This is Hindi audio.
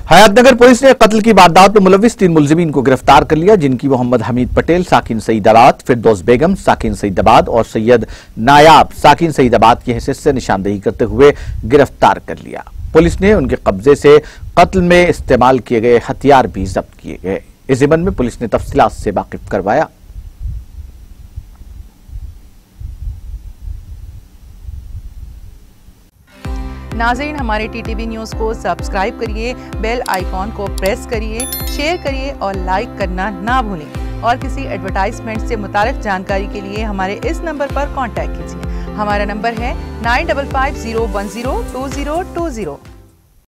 हयातनगर पुलिस ने कत्ल की वारदात में मुलविस 3 मुलजिमीन को गिरफ्तार कर लिया, जिनकी मोहम्मद हमीद पटेल साकिन सईदाबाद, फिरदौस बेगम साकिन सईदाबाद और सैयद नायाब साकिन सईदाबाद की हैसियत से निशानदेही करते हुए गिरफ्तार कर लिया। पुलिस ने उनके कब्जे से कत्ल में इस्तेमाल किए गए हथियार भी जब्त किए गए। इस ज़िम्मन में पुलिस ने तफसीलात से वाकिफ करवाया। नाज़रीन, हमारे टीटीवी न्यूज़ को सब्सक्राइब करिए, बेल आइकॉन को प्रेस करिए, शेयर करिए और लाइक करना ना भूलें। और किसी एडवर्टाइजमेंट से मुताल्लिक जानकारी के लिए हमारे इस नंबर पर कांटेक्ट कीजिए। हमारा नंबर है 9550102020।